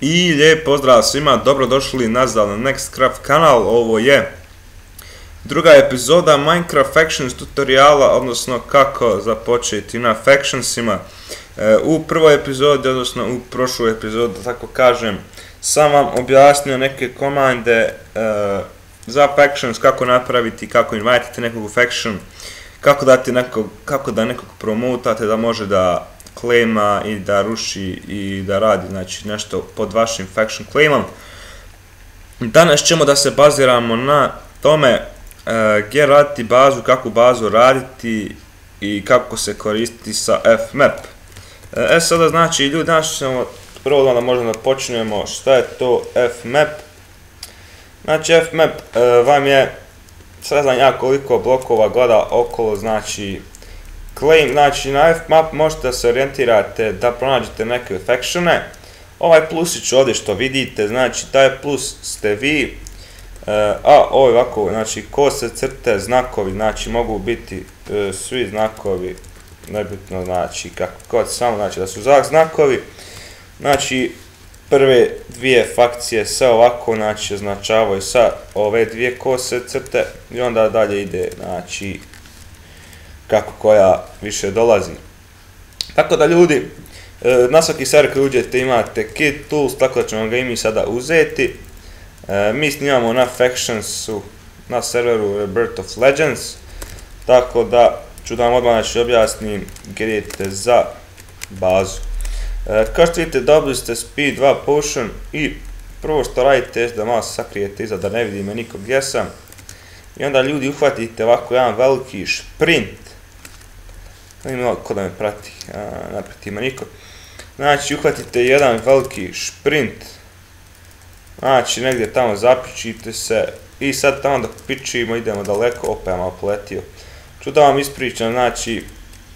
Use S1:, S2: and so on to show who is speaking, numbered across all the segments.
S1: I lijep pozdrav svima, dobrodošli nazad na Nextcraft kanal. Ovo je druga epizoda Minecraft Factions tutoriala, odnosno kako započeti na Factionsima. U prvoj epizodi, odnosno u prošloj epizodi, tako kažem, sam vam objasnio neke komande za Factions, kako napraviti, kako invititi nekog u Faction, kako da nekog promotate, da može da claima i da ruši i da radi, znači, nešto pod vašim faction claimom. Danas ćemo da se baziramo na tome gdje raditi bazu, kakvu bazu raditi i kako se koristiti sa fmap. Sada znači ljudi, danas ćemo prvo da možemo da počnemo šta je to fmap. Znači fmap vam je, sad znam ja koliko blokova gleda okolo, znači claim, znači na fmap možete da se orijentirate da pronađete neke factione. Ovaj plusić ovdje što vidite, znači taj plus ste vi, a ovo ovako, znači kose, crte, znakovi, znači mogu biti svi znakovi, nebitno, znači kako god, samo znači da su znakovi. Znači prve dvije fakcije se ovako, znači označavaju sa ove dvije kose, crte i onda dalje ide, znači kako koja više dolazi. Tako da ljudi, na svaki server kad uđete imate kit tools, tako da ćemo ga i mi sada uzeti. Mi snimamo na Factionsu, na serveru Rebirth of Legends, tako da ću da vam odmah znači objasnim gdje idete za bazu. Kao što vidite, dobili ste speed 2 potion i prvo što radite je da malo sakrijete iza da ne vidimo nikog gdje sam. I onda ljudi uhvatite ovako jedan veliki šprint. Ima ko da me prati, ne prati ima niko. Znači uhvatite jedan veliki šprint, znači negdje tamo zapičite se i sad tamo dok pičimo idemo daleko, opet ja malo poletio. Ću da vam ispričam, znači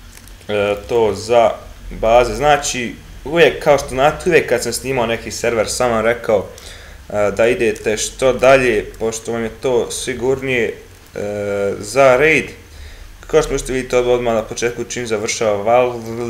S1: to za baze, znači uvijek kao što znate, uvijek kad sam snimao neki server sam vam rekao da idete što dalje, pošto vam je to sigurnije za raid. Kao što možete vidjeti odmah na početku čim završava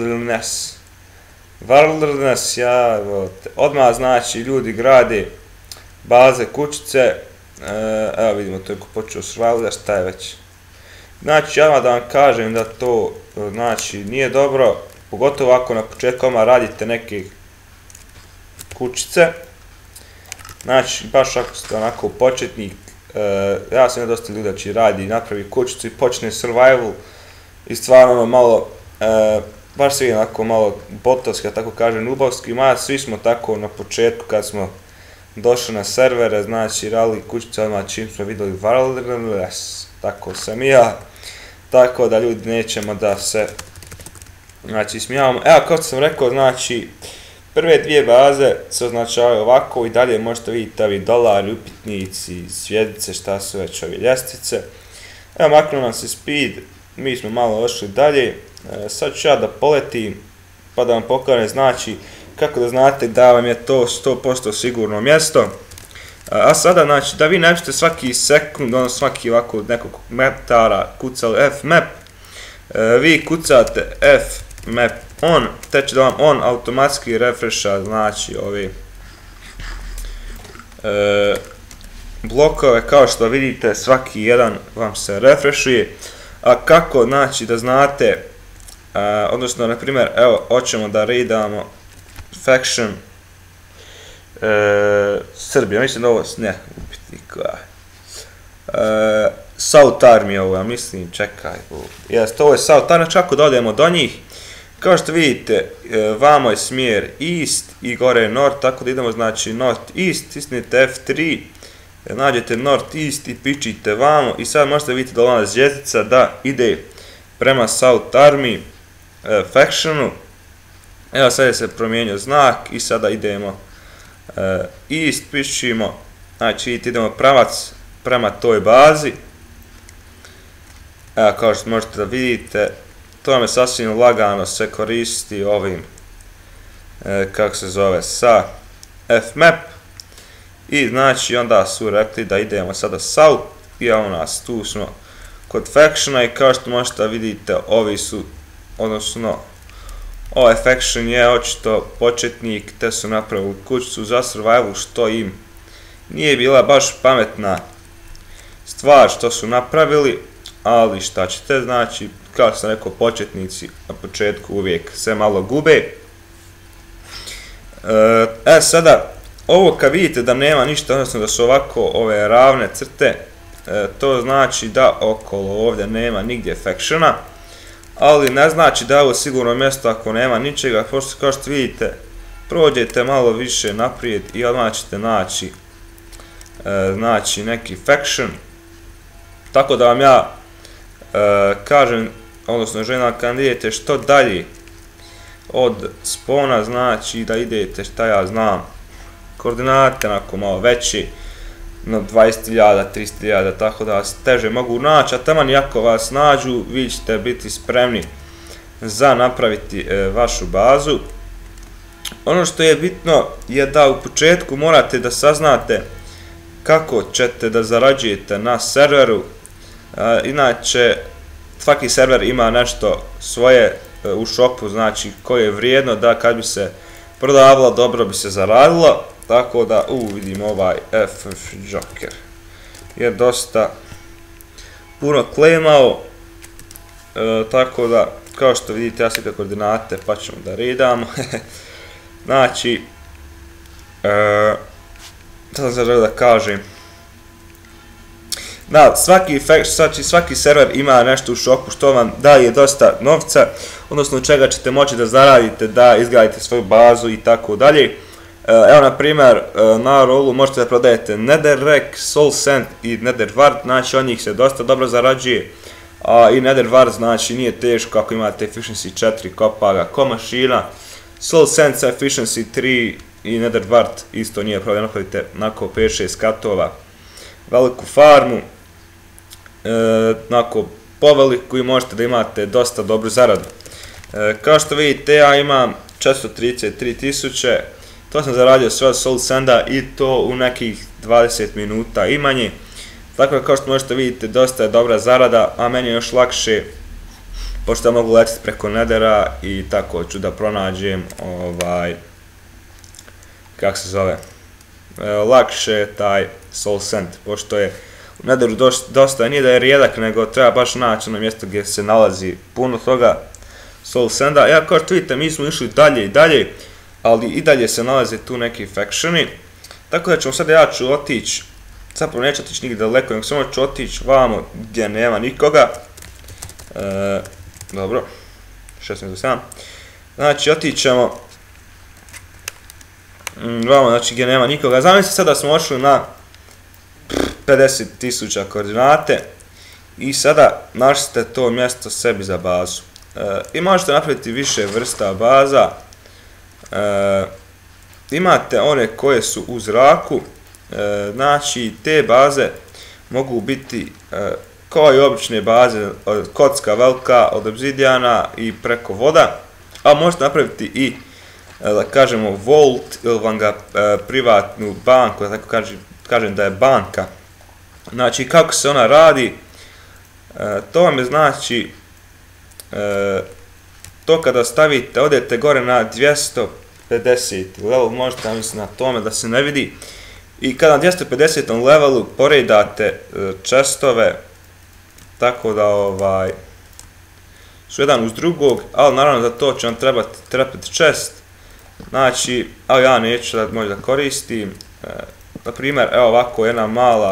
S1: Wilderness, odmah znači ljudi grade baze, kućice, evo vidimo to je počeo survival, šta je već. Znači ja da vam kažem da to znači nije dobro, pogotovo ako na početku odmah radite neke kućice. Znači baš ako ste onako početnik, ja sam dosta ljudi znači radi, napravi kućicu i počne survival i stvarno malo, baš se vidim onako malo botovski, tako kažem, nubovski, mada svi smo tako na početku kad smo došli na servere, znači radili kućice odmah čim smo vidjeli Wilderness, tako sam i ja, tako da ljudi nećemo da se znači smijavamo. Evo kao što sam rekao, znači prve dvije baze se označavaju ovako i dalje možete vidjeti ovi dolari, upitnici, zvjezdice, šta su već ovi ljestvice. Evo maknuo nam se speed, mi smo malo ošli dalje. Sad ću ja da poletim pa da vam pokažem znači kako da znate da vam je to 100% sigurno mjesto. A sada znači da vi ne biste svaki sekund, ono svaki ovako nekog metara kucali fmap, vi kucate fmap on, te će da vam on automatski refresha znači ovi blokove, kao što vidite svaki jedan vam se refreshuje. A kako znači da znate, odnosno na primjer evo hoćemo da raidamo faction Srbija, mislim da ovo ne upitnik, South Army ovo, ja mislim, čekaj, jeste, ovo je South Army, čak da odemo do njih, kao što vidite, vamo je smjer east i gore je north, tako da idemo znači north east, stisnite F3, nađete north east i pičite vamo i sad možete vidjeti da ona zvjezdica da ide prema South Army factionu. Evo sad je se promijenio znak i sada idemo east, pišimo, znači vidite idemo pravac prema toj bazi. Evo kao što možete da vidite, to vam je sasvim lagano se koristi ovim, kako se zove, sa fmap. I znači onda su rekli da idemo sada south i evo nas, tu smo kod factiona i kao što možete da vidite ovi su, odnosno Ovaj faction je očito početnik, te su napravili kućicu za survival, što im nije bila baš pametna stvar što su napravili, ali šta ćete, znači, kao sam rekao, početnici na početku uvijek se malo gube. Sada, ovo kad vidite da nema ništa, odnosno da su ovako ove ravne crte, to znači da okolo ovdje nema nigdje factiona, ali ne znači da je ovo sigurno mjesto ako nema ničega, pošto kao što vidite, prođete malo više naprijed i odmah ćete naći neki faction. Tako da vam ja kažem, odnosno želim kad idete što dalje od spona, znači da idete, šta ja znam, koordinate onako malo veći, no 20.000, 300.000, tako da vas teže mogu naći, a taman iako vas nađu, vi ćete biti spremni za napraviti vašu bazu. Ono što je bitno je da u početku morate da saznate kako ćete da zarađujete na serveru. Inače, svaki server ima nešto svoje u shopu, znači koje je vrijedno da kad bi se prodavalo, dobro bi se zaradilo. Tako da, vidim ovaj FF Joker je dosta puno claimao, tako da, kao što vidite, ja slikam koordinate pa ćemo da redamo. Znači, sad sam želio da kažem, da, svaki server ima nešto u shopu što vam daje dosta novca, odnosno čega ćete moći da zaradite, da izgradite svoju bazu i tako dalje. Evo, na primjer, na rolu možete da prodajete Netherrack, Soul Sand i Nether Wart, znači od njih se dosta dobro zarađuje, i Nether Wart znači nije teško ako imate efficiency 4 kopaga ko mašina, Soul Sand sa efficiency 3 i Nether Wart isto nije problem, napravite onako 5-6 katova, veliku farmu, onako poveliku i možete da imate dosta dobru zaradu. Kao što vidite, ja imam 433.000, to sam zaradio sve od Soul Sanda i to u nekih 20 minuta i manje. Tako da, kao što možete vidjeti, dosta je dobra zarada, a meni je još lakše, pošto mogu letiti preko Nethera i tako ću da pronađem kako se zove, lakše taj Soul Sand, pošto je u Netheru dosta, nije da je rijedak, nego treba baš naći ono mjesto gdje se nalazi puno toga Soul Sanda. Ja, kao što vidite, mi smo išli dalje i dalje, ali i dalje se nalaze tu neki factioni, tako da ćemo sad, ja ću otići, zapravo neću otići nigdje daleko, nego samo ću otići vamo gdje nema nikoga. Dobro, 16:07, znači otići ćemo vamo, znači gdje nema nikoga. Zamislite sad da smo ošli na 50.000 koordinate i sada našli ste to mjesto sebi za bazu. I možete napraviti više vrsta baza. Imate one koje su u zraku, znači te baze mogu biti kao i obične baze, kocka velika od obzidijana i preko voda, a možete napraviti i, da kažemo, vault ili vam ga privatnu banku, da tako kažem da je banka. Znači, kako se ona radi, to vam je znači, to kada stavite, odete gore na 250 level, možete misliti na tome da se ne vidi, i kada na 250 levelu poredate chestove, tako da su jedan uz drugog, ali naravno za to će vam trebati chest, znači, ali ja neću da možda koristim, na primjer, evo ovako jedna mala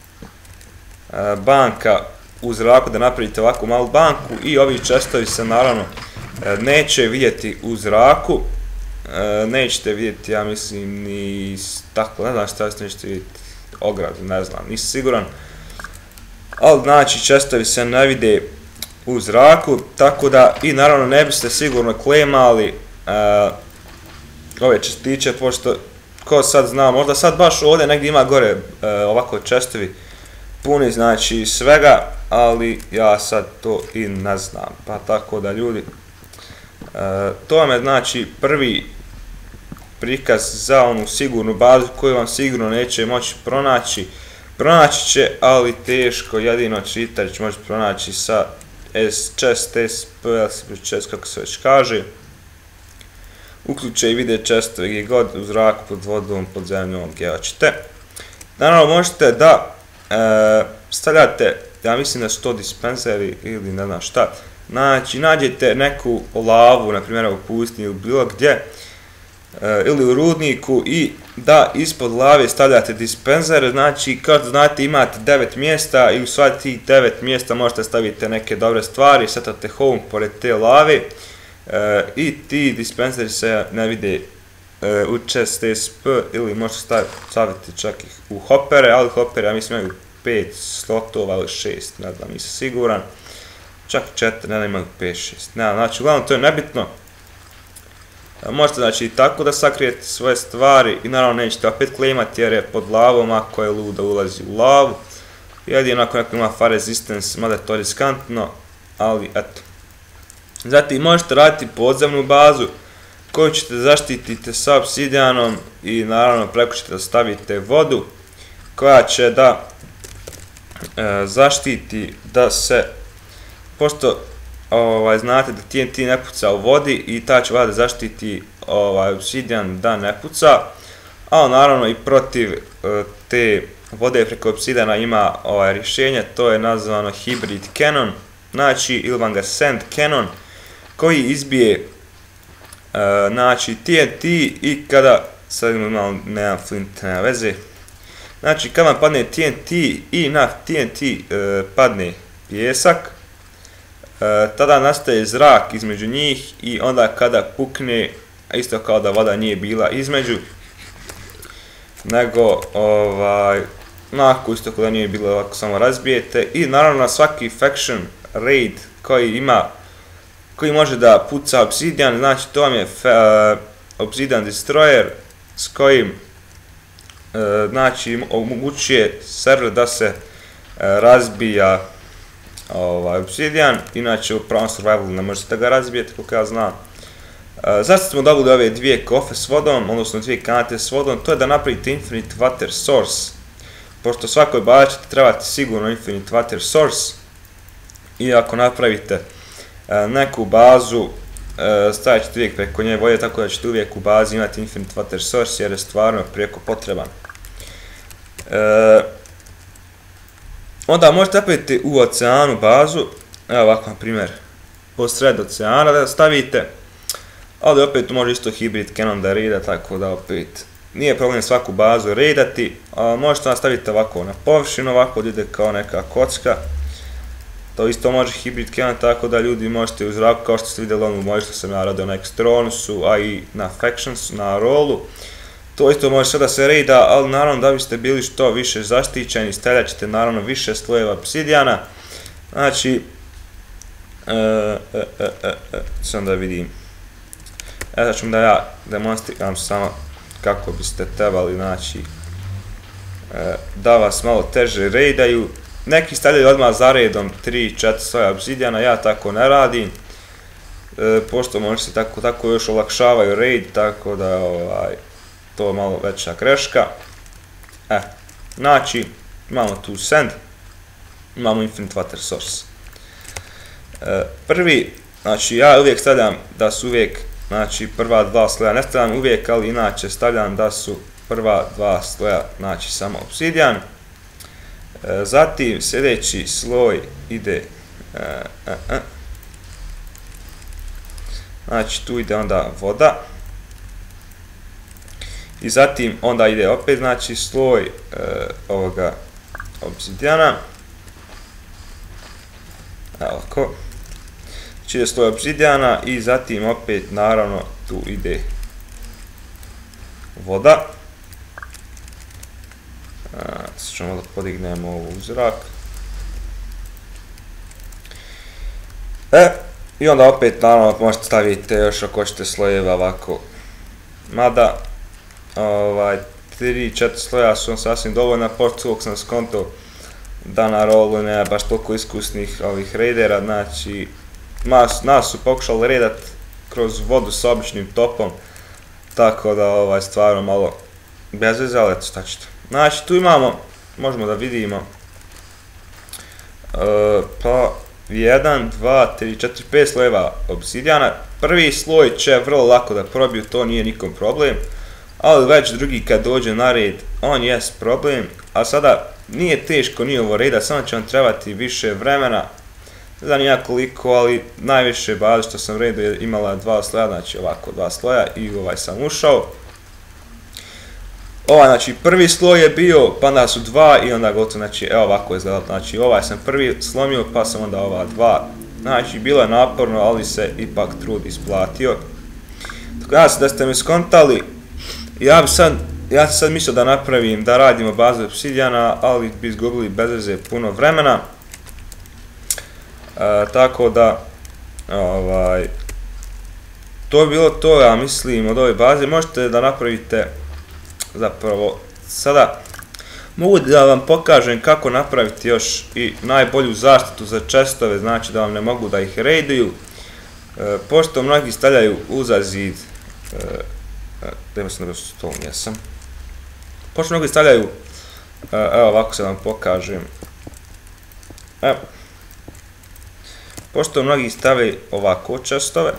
S1: banka u zraku, da napravite ovakvu malu banku i ovi chestovi se naravno neće vidjeti u zraku, nećete vidjeti, ja mislim, ni tako, ne znam šta ste nećete vidjeti, ogradu, ne znam, nisam siguran, ali znači chestovi se ne vide u zraku, tako da, i naravno ne biste sigurno claimali ove čestiće, pošto ko sad zna, možda sad baš ovdje negdje ima gore ovako chestovi puni, znači svega, ali ja sad to i ne znam, pa tako da ljudi, to vam je znači prvi prikaz za onu sigurnu bazu koju vam sigurno neće moći pronaći. Pronaći će, ali teško, jedino cheater će moći pronaći sa chest, SP, kako se već kaže. uključe i vide često gdje god, u zraku, pod vodom, pod zemljom, gdje hoćete. Naravno možete da stavljate, ja mislim da su to dispenzeri ili ne znam šta, znači nađete neku lavu, na primjer u pustinji ili bilo gdje, ili u rudniku i da ispod lave stavljate dispenzere, znači kao što znate imate 9 mjesta i u sva tih 9 mjesta možete staviti neke dobre stvari, setate home pored te lave i ti dispenzeri se ne vide u chest SP ili možete staviti čak ih u hopere, ali hopere ja mislim imaju 5 slotova ili 6, ne znam, nisam siguran, čak 4, ne imaju 5-6, znači uglavnom to je nebitno. Možete znači tako da sakrijete svoje stvari i naravno nećete opet klimati jer je pod lavom ako je luda ulazi u lavu. Jedino ako neko ima fire resistance, mada je to riskantno, ali eto. Zatim možete raditi podzemnu bazu koju ćete zaštititi sa obsidijanom i naravno preko ćete da stavite vodu koja će da zaštiti da se, pošto znate da TNT ne puca u vodi i ta će voda zaštiti obsidijan da ne puca, a naravno i protiv te vode preko obsidijana ima rješenje, to je nazvano hybrid cannon, znači ili vam ga sand cannon, koji izbije znači TNT i kada, sad imamo nemam flint, nema veze, znači kada vam padne TNT i na TNT padne pijesak, tada nastaje zrak između njih i onda kada pukne, isto kao da voda nije bila između, nego onako isto kao da nije bilo, ovako samo razbijete i naravno na svaki faction raid koji može da puca obsidian, znači to vam je obsidian destroyer s kojim znači omogućuje server da se razbija obsidian, inače u pravom survivalu ne možete ga razbijeti koliko ja znam. Zašto smo dobili ove dvije kofe s vodom, odnosno dvije kanate s vodom, to je da napravite infinite water source, pošto svakoj bazi ćete trebati sigurno infinite water source i ako napravite neku bazu stavit ćete uvijek preko nje vode, tako da ćete uvijek u bazi imati infinite water source jer je stvarno prijeko potreban. Onda možete napraviti u oceanu bazu, evo ovako na primjer, posred oceana da stavite, ali opet tu može isto hybrid cannon da raida, tako da opet nije problem svaku bazu raidati, možete nastaviti ovako na površinu, ovako da ide kao neka kocka, to isto može hybrid cannon, tako da ljudi možete u zraku, kao što ste vidjeli ono moje što sam ja radio na Extronusu, a i na Factions, na Rollu, to isto može sve da se raida, ali naravno da biste bili što više zaštićeni, stavljat ćete naravno više slojeva obsidijana, znači, sam da vidim, sad ću da ja demonstriram samo kako biste trebali, znači, da vas malo teže raidaju, neki stavljaju odmah za redom 3-4 sloja obsidijana, ja tako ne radim, pošto možda se tako još olakšavaju raid, tako da to je malo veća greška. Znači, imamo tu sand, imamo infinite water source. Prvi, znači ja uvijek stavljam da su uvijek, znači prva dva sloja, ne stavljam uvijek, ali inače stavljam da su prva dva sloja, znači samo obsidijan. Zatim sljedeći sloj ide, znači tu ide onda voda. I zatim onda ide opet znači sloj ovoga obsidijana. Evo ovako. Znači ide sloj obsidijana i zatim opet naravno tu ide voda. Sad ćemo da podignemo ovo u zrak. I onda opet naravno možete staviti još ako hoćete slojeva ovako. Mada 3-4 sloja su sasvim dovoljna, pošto koliko sam skonto da na Rollu nema baš toliko iskusnih ovih raidera, znači nas su pokušali raidat kroz vodu s običnim topom, tako da stvarno malo bez veze, ali eto šta ćete. Znači tu imamo, možemo da vidimo, pa 1, 2, 3, 4, 5 slojeva obsidijana. Prvi sloj će vrlo lako da probiju, to nije nikom problem, ali već drugi kad dođe na red, on jest problem, a sada nije teško ni ovo reda, samo će vam trebati više vremena, ne znam ja koliko, ali najviše baze što sam redu je imala 2 sloja, znači ovako 2 sloja i ovaj sam ušao. Znači prvi sloj je bio, pa onda su 2 i onda gotovo, znači evo ovako je izgledalo, znači ovaj sam prvi slomio pa sam onda ova 2, znači bilo je naporno, ali se ipak trud isplatio. Tako da ste mi skontali, ja sam sad mislio da napravim, da radimo bazu obsidijana, ali bi izgubili bez veze puno vremena. Tako da, to je bilo to, ja mislim, od ove baze. Možete da napravite, zapravo, sada mogu da vam pokažem kako napraviti još i najbolju zaštitu za chestove, znači da vam ne mogu da ih raiduju. Pošto mnogi stavljaju uza zid, gdje sam da s tom jesam. Pošto mnogi stavljaju, evo ovako se vam pokažem. Evo. Pošto mnogi stavljaju ovako chestove,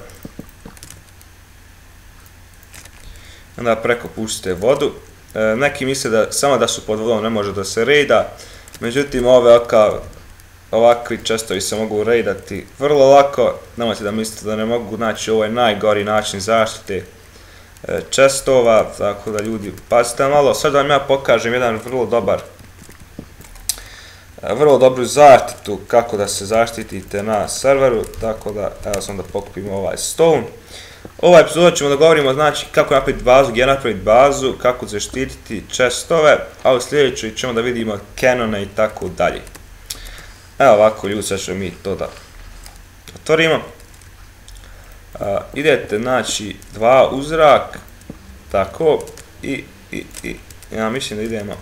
S1: onda preko pustite vodu. Neki misle da samo da su pod vodom ne može da se raida, međutim ovakvi chestovi se mogu raidati vrlo lako, nemojte da mislite da ne mogu, znači ovo je najgori način zaštite chestova, tako da ljudi pazite malo. Sad vam ja pokažem jedan vrlo dobru zaštitu kako da se zaštitite na serveru, tako da evo sam da pokupimo ovaj stone. Ovaj epizod ćemo da govorimo znači kako napraviti bazu, gdje napraviti bazu, kako zaštititi chestove, a u sljedećoj ćemo da vidimo canone i tako dalje. Evo ovako ljudi, sad ćemo mi to da otvorimo. Idete znači 2 u zrak, tako, i ja mislim da idemo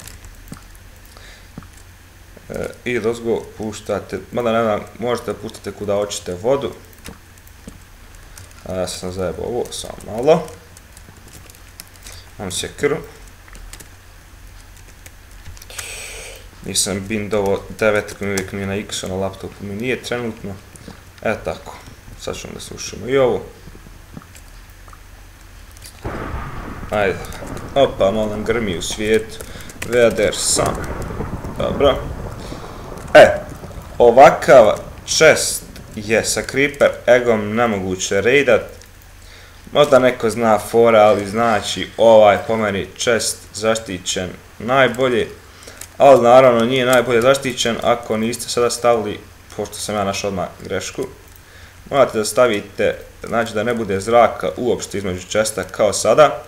S1: i dozgo puštate, mada ne znam, možete pustiti kuda hoćete vodu. Ja sam zajebao ovo, samo malo. Mam sjekiru. Nisam bindovo 9, uvijek mi je na X-u na laptopu, mi nije trenutno. Tako, sad ćemo da slušamo i ovo. Ajde, opa, malo nam grmi u svijetu. Weather sun. Dobro. Ovakav chest je sa creeper eggom nemoguće raidat. Možda neko zna fora, ali znači ovaj po meni chest zaštićen najbolje. Ali naravno nije najbolje zaštićen ako niste sada stavili, pošto sam ja našao odmah grešku. Morate da stavite, znači da ne bude zraka uopšte između chesta kao sada.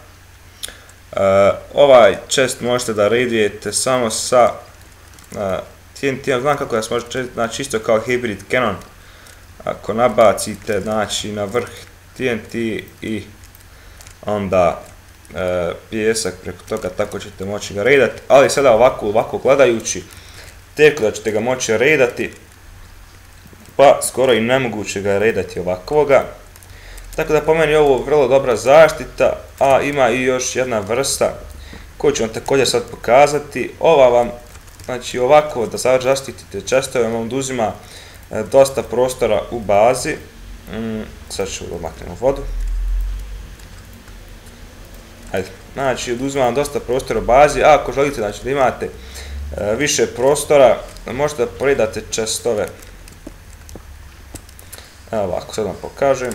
S1: Ovaj chest možete da raidujete samo sa TNT, znam kako da se može čestiti, znači isto kao hybrid cannon. Ako nabacite znači na vrh TNT i onda pijesak preko toga, tako ćete moći ga raidati, ali sada ovako gledajući, teško da ćete ga moći raidati, pa skoro i nemoguće ga raidati ovakvoga. Tako da po meni je ovo vrlo dobra zaštita, a ima i još jedna vrsta koju ću vam također sad pokazati. Ova vam, znači ovako da zaštitite chestove vam oduzima dosta prostora u bazi. Sad ću da maknemo vodu. Ajde, znači oduzima vam dosta prostora u bazi, a ako želite znači da imate više prostora, možete da poredate chestove. Evo ovako, sad vam pokažem.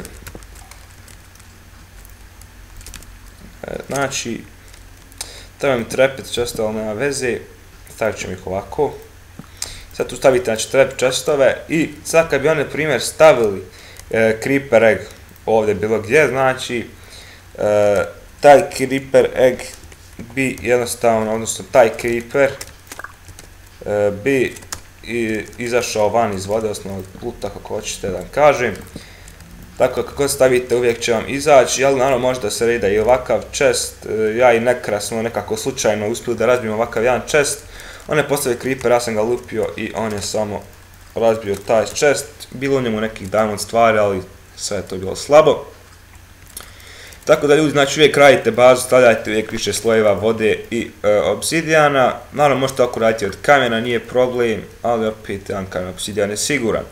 S1: Znači, treba mi trepet chestove, ali nema veze, stavit ćemo ih ovako. Sad tu stavite znači trap chestove i sad kad bi one primjer stavili creeper egg ovdje bilo gdje, znači taj creeper egg bi jednostavno, odnosno taj creeper bi izašao van iz vode, odnosno od pluta kako hoćete da vam kažem. Tako kako stavite uvijek će vam izaći, ali naravno može da se raida i ovakav chest. Ja i Nekra smo nekako slučajno uspjeli da razbijemo ovakav jedan chest. On je postavio creeper, ja sam ga lupio i on je samo razbio taj chest. Bilo u njemu nekih diamond stvari, ali sve je to bilo slabo. Tako da ljudi, znači uvijek radite bazu, stavljajte uvijek više slojeva vode i obsidijana. Naravno možete ako raditi od kamena, nije problem, ali opet jedan kamen obsidijan je siguran.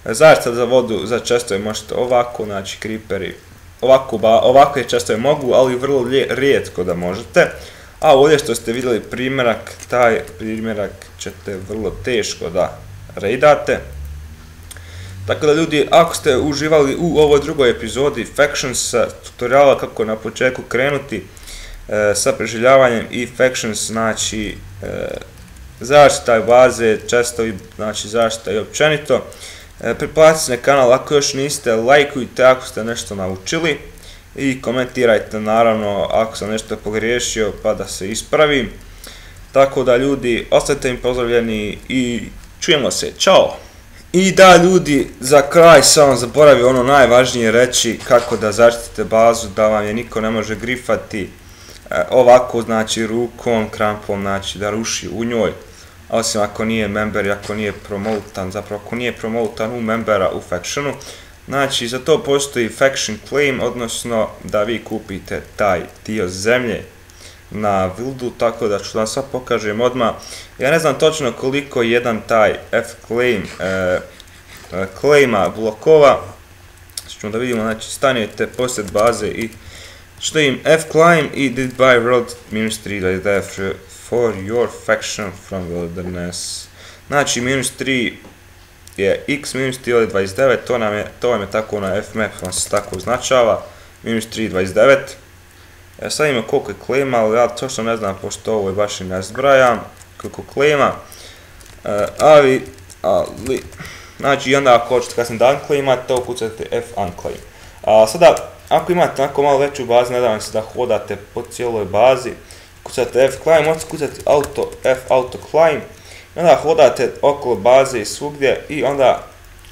S1: Zaštita za vodu za čestove možete ovako, znači creeperi, ovakve čestove mogu, ali vrlo rijetko da možete. A ovdje što ste vidjeli primjerak, taj primjerak ćete vrlo teško da raidate. Tako da ljudi, ako ste uživali u ovoj drugoj epizodi Factions tutoriala kako na početku krenuti sa preživljavanjem i Factions, znači zaštita baze, čestovi, znači zaštita i općenito, pretplatite se na kanal ako još niste, lajkujte ako ste nešto naučili i komentirajte naravno ako sam nešto pogriješio pa da se ispravim. Tako da ljudi, ostajte im pozdravljeni i čujemo se, čao! I da ljudi, za kraj sam zaboravio ono najvažnije reći, kako da zaštitite bazu, da vam je niko ne može grifati ovako, znači rukom, krampom, znači da ruši u njoj, osim ako nije member i ako nije promotan, zapravo ako nije promotan u membera u Factionu. Znači za to postoji Faction Claim, odnosno da vi kupite taj dio zemlje na buildu, tako da ću vam sad pokažem odmah. Ja ne znam točno koliko jedan taj F-claim claima blokova. Ćemo da vidimo, znači stanete posjed baze i što im F-claim i did buy road -3 for your faction from wilderness. Znači -3 je x, -3 je 29, to vam je tako na F-map, vam se tako označava, -3 29. Sad ima koliko je claima, ali ja točno ne znam, pošto ovo je baš i ne zbrajam koliko claima, ali, znači onda ako hoćete kasnije da unclaimate, to ukucate F-unclaim. Sada, ako imate tako malo veću bazu, ne da vam se da hodate po cijeloj bazi, kucate F-claim, možete kucati F-autoclaim, i onda hodate okolo baze i svugdje i onda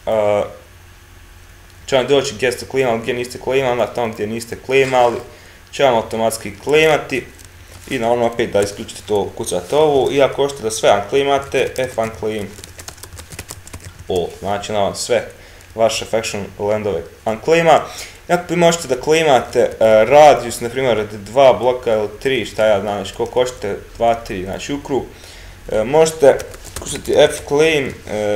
S1: će vam doći gdje ste claimali, gdje niste claimali, onda tamo gdje niste claimali će vam automatski claimati i naravno opet da isključite to, kucate ovo i ako hoćete da sve unclaimate, F-unclaim all, znači onda vam sve vaše faction landove unclaima. Ako vi možete da claimate radius, na primjer 2 bloka ili 3, šta ja znam, znači koliko hoćete, 2, 3, znači u krug, možete kucati F-claim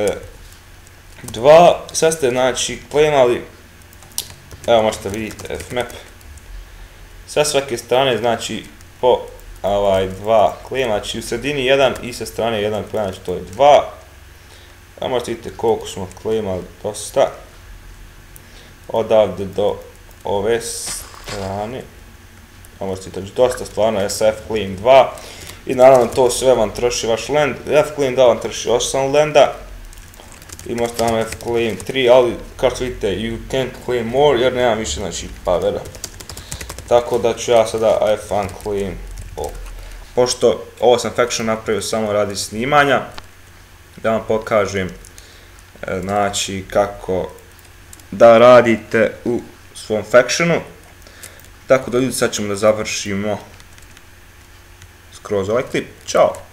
S1: 2, sad ste znači claimali, evo možete vidjeti F-map, sa svake strane znači po 2 claima, znači u sredini 1 i sa strane 1 claim, znači to je 2, a možete vidjeti koliko smo claimali, dosta, odavde do ove strane, a možete vidjeti dosta stvarno je sa F-claim 2 i naravno to sve vam troši vaš land, F-claim 2 vam troši 8 landa i možete vam F-claim 3, ali kao što vidite you can't claim more jer nemam više znači powera. Tako da ću ja sada F-unclaim all. Pošto ovo sam Faction napravio samo radi snimanja, da vam pokažem znači kako da radite u svom Factionu. Tako da ljudi, sad ćemo da završimo skroz ovaj klip. Ćao!